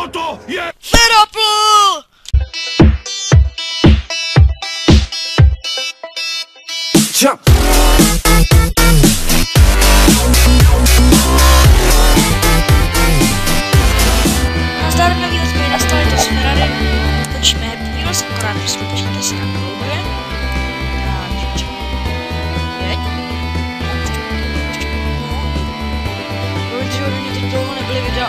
Toto je... Vyropl! Čap! Nazdar, milí hospody, nastali to jsme rady. Točíme výlez akorát, prostě počkejte si na dlouhé. Takže jeď. Promiňte, že ode mě teď dlouho nebyly videa.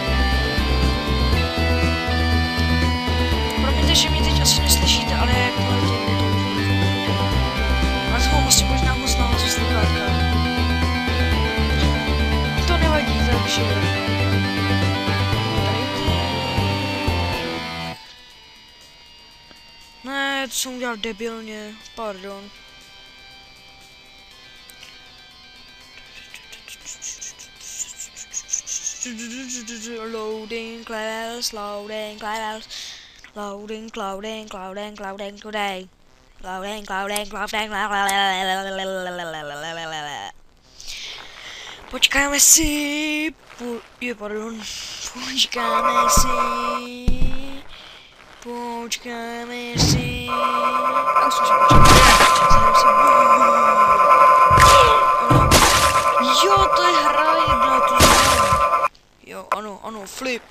Promiňte, že mě teď asi neslyšíte, ale jakmile to je to. Ale to mám asi možná moc nahlas v sluchátkách. To nevadí, takže... Ne, to jsem udělal debilně, pardon. Loading levels, loading levels, loading, loading, loading, loading today. Loading, loading, loading, počkáme si, pardon, počkáme si. Počkáme si. Jo, to je hra jedna, tu znám. Jo, ano, flip.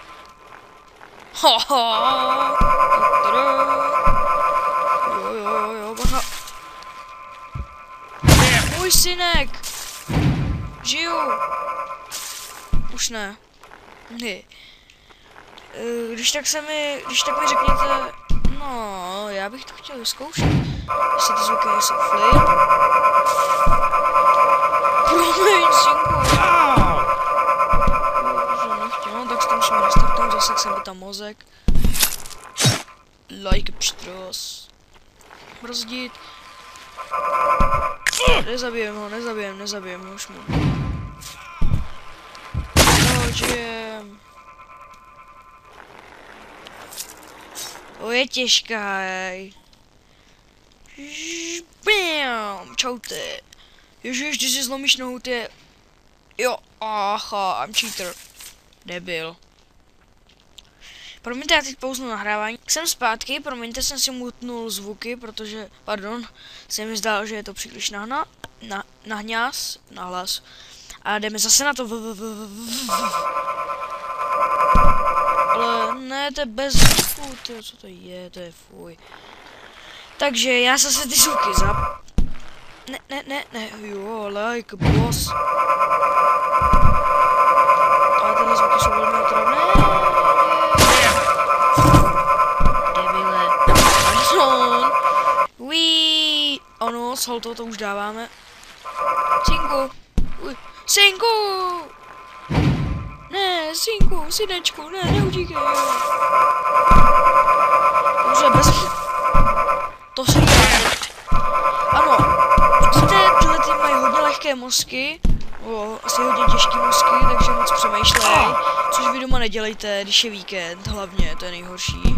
Haha. Jo, bacha. Můj synek. Žiju. Už ne. Ne. Když tak mi řekněte, no, já bych to chtěl vyzkoušet, jestli ty zvuky nejsou flip. Promiň, synku. No, tak si to musíme restartnout, zase jak jsem byl tam mozek. Like pštros. Brzdit. Nezabijem ho, už mu. Dodgem. To je těžká, Bam, čaute. Ježiš, když si zlomíš nohu, ty je... Jo, aha, I'm cheater. Debil. Promiňte, já teď pouznu nahrávání. Jsem zpátky, promiňte, jsem si mutnul zvuky, protože, pardon, se mi zdálo, že je to příliš nahlas. A jdeme zase na to. Ale ne, to je bez zvuku, tyjo, co to je fuj. Takže já zase ty zvuky Ne, jo, like boss. Ale tyhle zvuky jsou velmi otravné. Debile. Pardon. Uí. Ano, s holtou to už dáváme. Synku. Uj. Synku. Ne, synku, synečku, ne, neutíkej. Dobře, bez... To se dělá. Ano, vidíte, tyhle ty mají hodně lehké mozky, asi hodně těžké mozky, takže moc přemýšlej, což vy doma nedělejte, když je víkend, hlavně, to je nejhorší.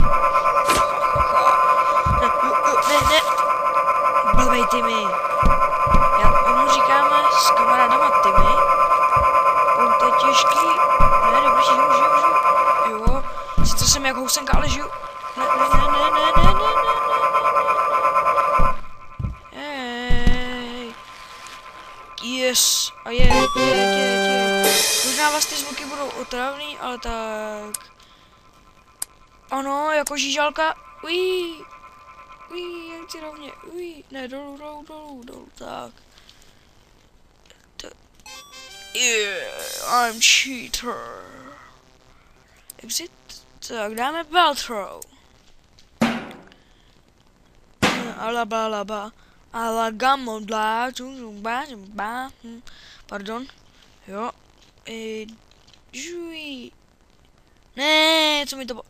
Ne, blbej Timmy. Jak mu říkáme s kamarádama Timmy. To je těžký. Ne, dobrý, žiju. Jo, sice jsem jak housenka, ale žiju. Ne. Ej. Yes. A je. Možná vás ty zvuky budou otravný, ale tak. Ano, jako žížalka. Uí, jak ti rovně. Uí, ne, dolů, tak. Yeah, I'm cheater. Exit. Tak, dáme bell throw. Alaba. Alagamodla. Pardon. Jo. Žuj. Ne, co mi to...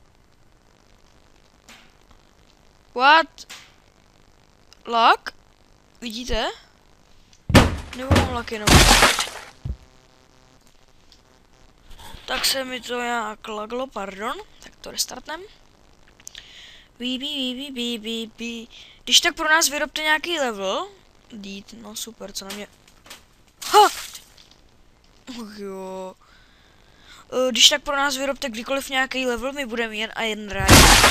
What? Luck? Vidíte? Nebo mám luck jenom? Tak se mi to nějak laglo, pardon. Tak to restartnem. Když tak pro nás vyrobte nějaký level. Dít, no super, co na mě... Ha! Jo. Když tak pro nás vyrobte kdykoliv nějaký level, my budeme jen a jen rádi.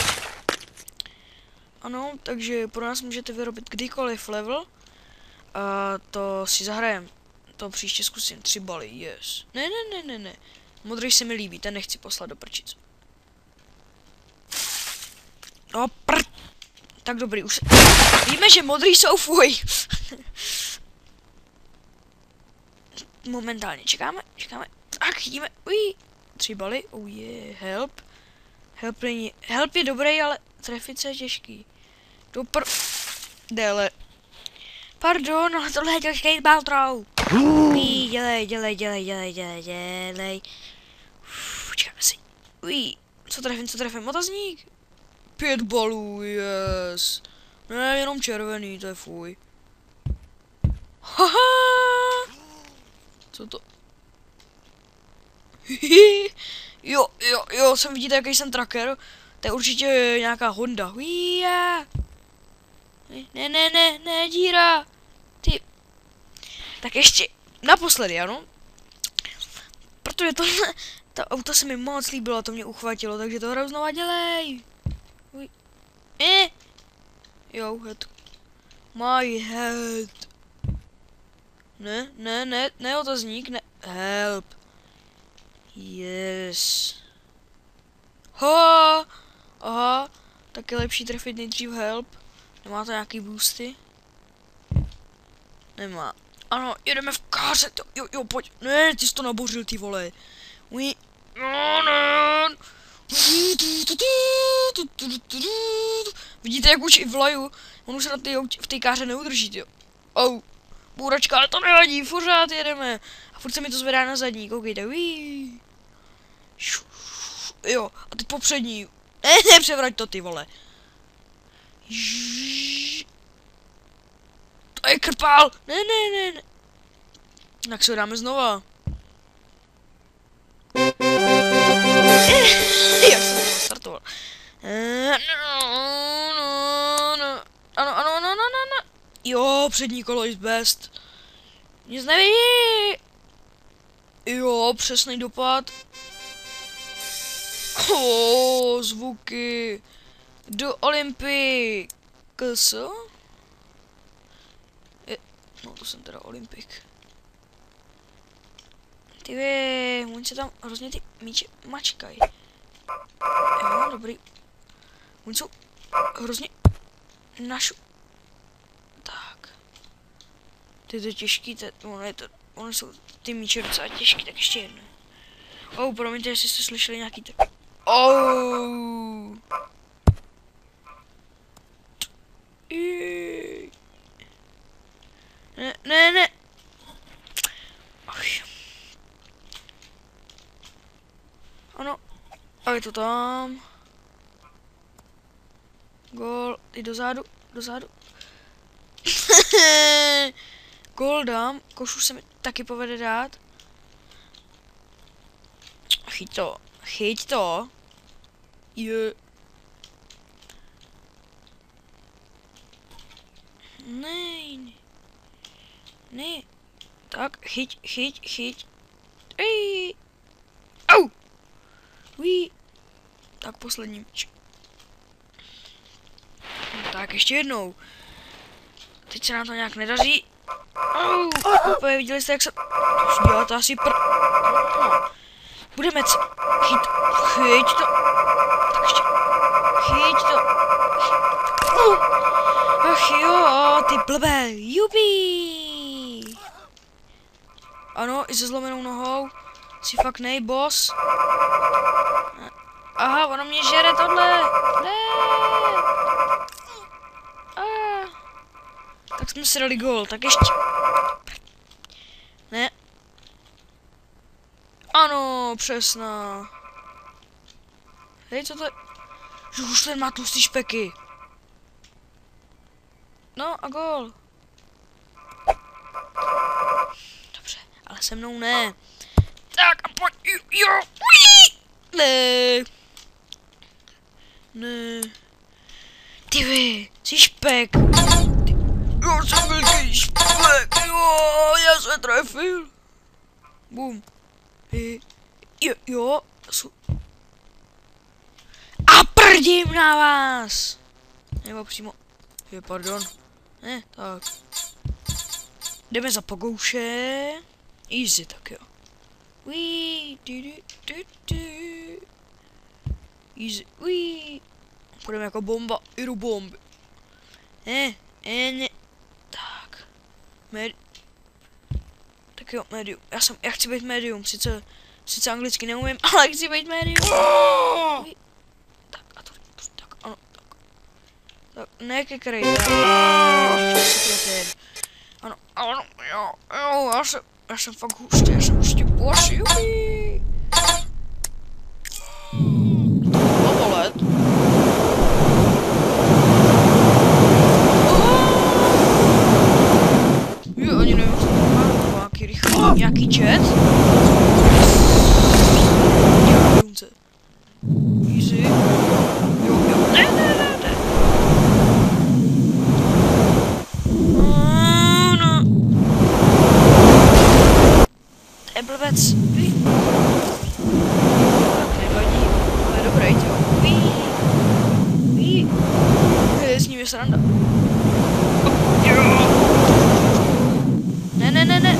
Ano, takže pro nás můžete vyrobit kdykoliv level. A to si zahrajem. To příště zkusím. 3 baly, yes. Ne. Modrý se mi líbí, ten nechci poslat do prčic. No prd. Tak dobrý, už víme, že modrý jsou fuj. Momentálně čekáme. Tak, chytíme. 3 baly, oh yeah, help. Help je dobrý, ale trefit se je těžký. Dele. Pardon, ale tohle je těžký baltrou. Dělej. Počkáme si. Co trefím? Otazník. 5 balů, yes. Ne, jenom červený, to je fuj. Haha. Co to? Jo, jsem vidíte, jaký jsem tracker. To je určitě nějaká Honda. Ne, díra. Ty. Tak ještě naposledy, ano? Protože to auto se mi moc líbilo, to mě uchvatilo, takže to hraju znova, dělej. Jo, head. My head. Ne, otazník, ne. Help. Yes. Aha, tak je lepší trefit nejdřív help. Nemá to nějaký boosty? Nemá. Ano, jedeme v káře. Jo, pojď. Ne, ty jsi to nabořil, ty vole. No. Vidíte, jak už i vlaju. On už se v té káře neudrží, jo. Bůračka, ale to nevadí, pořád jedeme. A furt se mi to zvedá na zadní, koukejte. Jo, a teď popřední. Ne, převrať to, ty vole. To je krpál. Ne. Tak se ho dáme znova. Jak jsem to startoval. Ano. Jo, přední kolo is best. Nic nevidí. Jo, přesný dopad. Zvuky. Do Olympic. Co? No, to jsem teda Olympik. Ty vy, oni se tam hrozně ty míče mačkají. Jo, dobrý. Oni jsou hrozně Tak. Ty to je těžký, oni jsou ty míče docela těžký, tak ještě jedno. Promiňte, jestli jste slyšeli nějaký tak. Ne. Ano. A je to tam. Gól. Ty dozadu. Gól dám. Košu se mi taky povede dát. Chyť to. Je. Ne. Tak, chyť. Au! Tak poslední míč. Tak ještě jednou. Teď se nám to nějak nedaří. Viděli jste, jak se... To děláte asi Budeme chyť to. Tak ještě. Chyť to. Ach jo, ty blbé. Jupi. Ano, i se zlomenou nohou. Si fakt nej, boss. Aha, ono mě žere tohle. Ne. Tak jsme si dali gól, tak ještě. Ne. Ano, přesná. Hej, co to je? Už ten má tlustý špeky. No a gól. Dobře, ale se mnou ne. Tak a pojď, jo. Ne. Ty vy, jsi špek. Já jsem velký špek. Jo, já se trefil. Bum. Jo. A prdím na vás! Nebo přímo... Jo, pardon. Ne, tak. Jdeme za pogouše. Easy, tak jo. Easy, půjdeme jako bomba, jdu bomby. Ne. Tak. Tak jo, medium. Já chci být medium, sice anglicky neumím, ale chci být medium. Tak, a to, tak, ano, tak. Tak, ne kekrej, ano, jo, já jsem fakt hustý, já jsem prostě boss, jupi. To bolet. Jo, ani nevím, co to má, nějaký rychlý, nějaký jet. Easy. Jo, ne. To je blbec. Nevadí, ale dobrý, jo. S ním je sranda. Ne.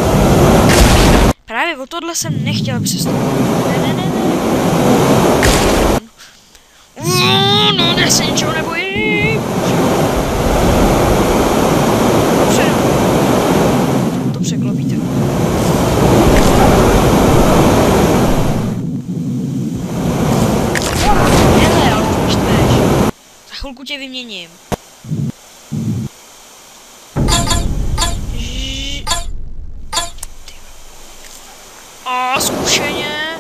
Právě o tohle jsem nechtěl přestoupit. Ne. No, já se ničeho nebojím. To překlopíte. Hele, ale to štveš. Za chvilku tě vyměním. A zkušeně.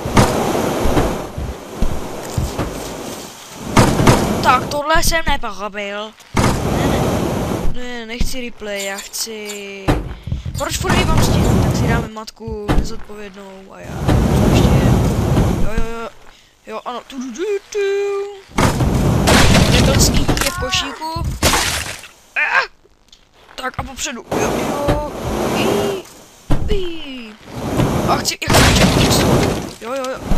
Tak tohle jsem nepochopil. Ne, nechci replay, já chci... Proč furt hejbám stínu? Tak si dáme matku nezodpovědnou a já ještě... Jo, ano. Nebyl skýtí je v košíku. Tak a popředu. Jo. A chci, jak chci. Jo.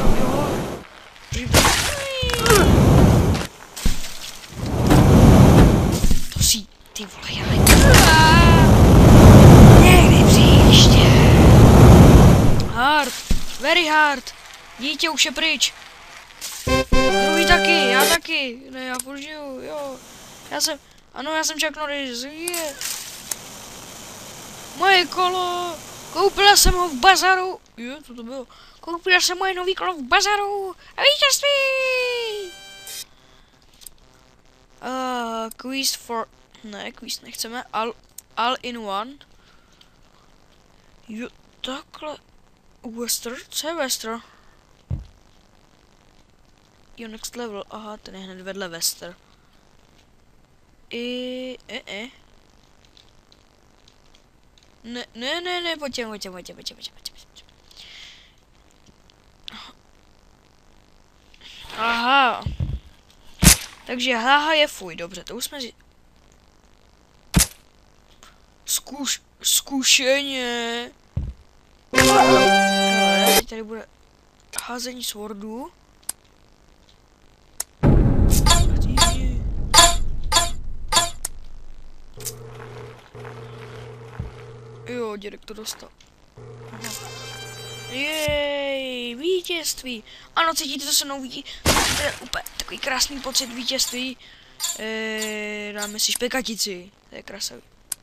To si, ty vole, jaj. Někdy příště. Hard, very hard. Dítě už je pryč. Druhý taky, já taky. Ne, já furt žiju, jo. Já jsem Chuck Norris, je. Moje kolo. Koupila jsem ho v bazaru. Jo, co to bylo? Koupila jsem moje nový kolo v bazaru. A vítězství! Quiz for... Ne, quiz nechceme. All in one. Jo, takhle. Wester? Co je Wester? Jo, next level. Aha, ten je hned vedle Wester. Ne, pojďte. Aha. Takže haha je fuj, dobře, to už jsme zkušeně. Teď tady bude házení swordů. Jo, dědek to dostal. Aha. Jej, vítězství. Ano, cítíte to se mnou, cítíte úplně takový krásný pocit vítězství. Dáme si špekatici, to je krásavý.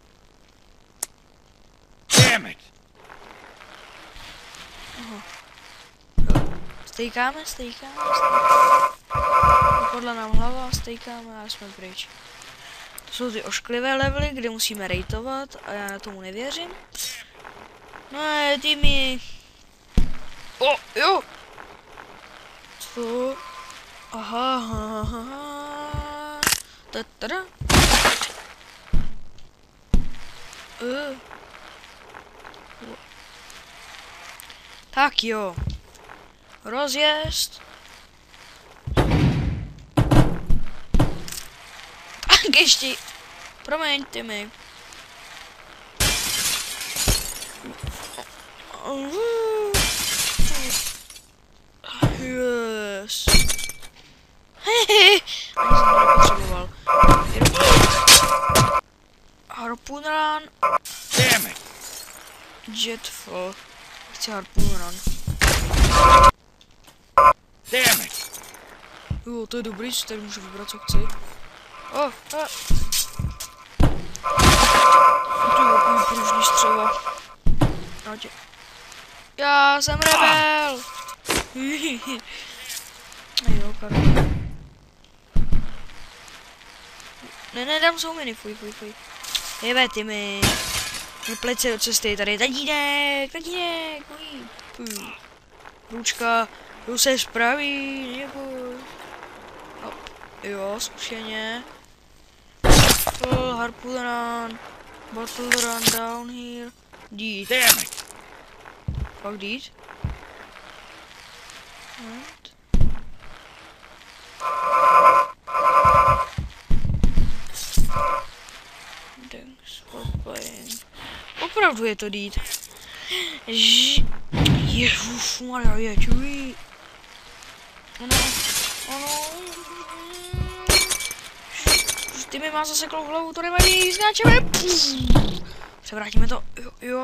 Damn it. Aha. Jo. Stejkáme. Podle nám hlava, stejkáme a jsme pryč. To jsou ty ošklivé levely, kde musíme rejtovat a já tomu nevěřím. No ty mi... O, jo! Co? Aha. Tatada. Tak jo. Rozjezd. Tak ještě. Promiňte mi. Yes. Hehehe. Ani jsem to nepotřeboval. Harpoon run. Damn it. Jetfall. Chci harpoon run. Damn it. Jo, to je dobrý, že tady můžu vybrat, co chci. To je takový pružný střeva. Já jsem rebel! Jo, Karol. Ne, tam jsou miny, fuj. Jebe, ty mi. Nepleť se do cesty, tady je tatínek, fuj. Ručka, jo se spraví, neboj. Hop, jo, zkušeně. Harpoon run, bottle run down here. Deed. Damn it. Fuck deed. And. Thanks for playing. Opravdu je to deed. Ježišmarja, je čují. Ano. Ty mi má zaseklou hlavu, to nevadí, skáčeme. Převrátíme to, jo.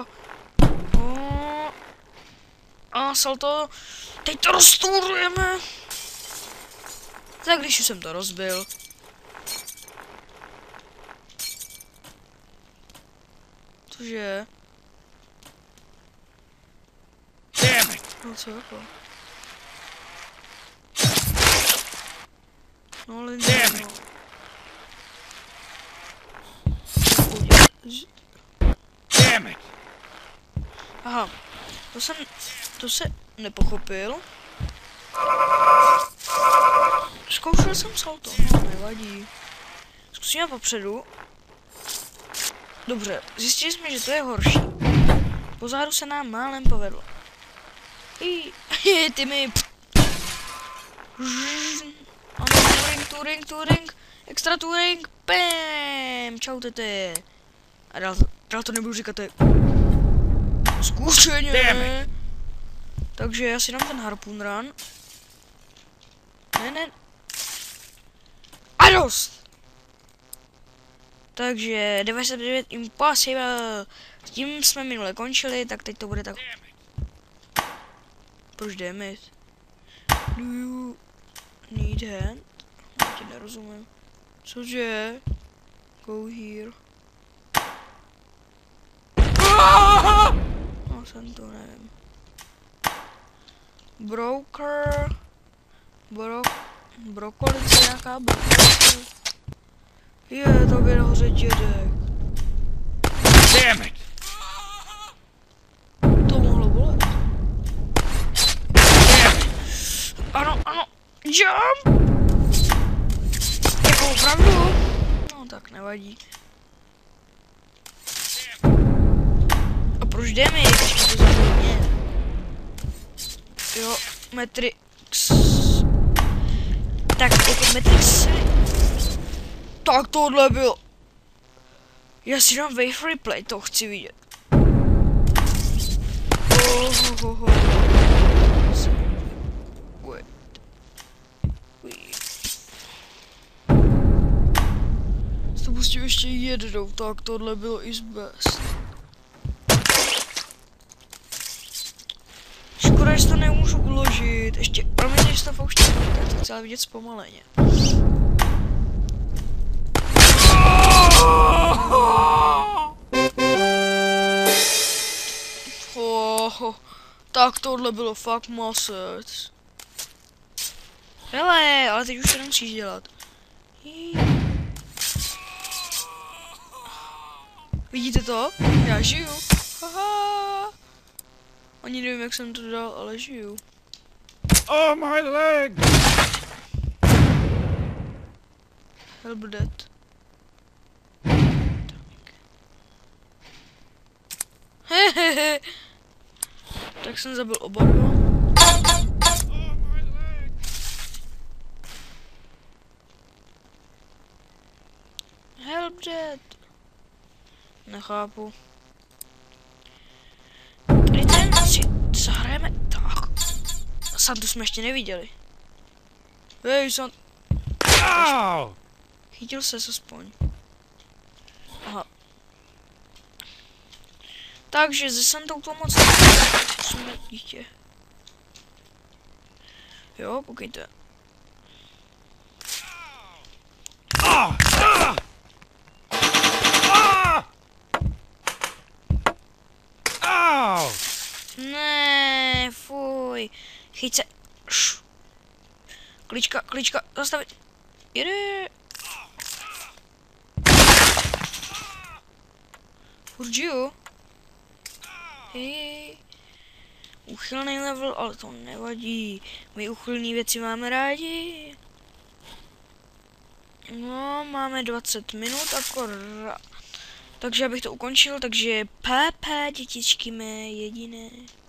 A salto. Teď to roztourujeme. Tak když už jsem to rozbil. Cože? No co jako? No ale no. Aha, to se nepochopil. Zkoušel jsem salto, no nevadí. Zkusíme popředu. Dobře, zjistili jsme, že to je horší. Pozadu se nám málem povedlo. Ty mi... Ano, touring, extra touring, pém, čau tete. A dál to nebudu říkat, to je... Zkušeně. Takže já si dám ten harpoon run. Ne. A dost! Takže 99 impossible. S tím jsme minule končili, tak teď to bude tak... Proč damage? Do you need hand? Já ti nerozumím. Cože? Go here. No, jsem to nevím. Broker. Brokolice, nějaká brokolice. Je, to by nahoře dědek. Damn it. To mohlo bolet. Ano, jump! Jako opravdu? No tak nevadí. A proč jdeme, když mi to zahodně? Jo, Matrix. Tak, jako Matrix. Tak tohle byl. Já si dám wave replay, to chci vidět. To pustím ještě jednou, tak tohle bylo is best. Škoda, že to nemůžu uložit. Ještě, promiňte, že to pouštím, tak to chci vidět zpomaleně. Tak tohle bylo fakt masec. Hele, ale teď už to nemusíš dělat. Vidíte to? Já žiju. Haha. Ani nevím, jak jsem to dal, ale žiju. Oh, my leg! Help dead. Hehehe. Tak jsem zabil oba dva. Help dead. Nechápu. Tady ten si zahrajeme tak. Santu jsme ještě neviděli. Hej, Ow! chytil se aspoň. Aha. Takže ze Santou to moc jsme dítě. Jo, koukejte. Ow! Ne, fuj. Chyť se. Klička, zastavit. Jede. Furt žiju. Hej. Uchylný level, ale to nevadí. My uchylný věci máme rádi. No, máme 20 minut akorát. Takže abych to ukončil, takže PP, dětičky mé jediné.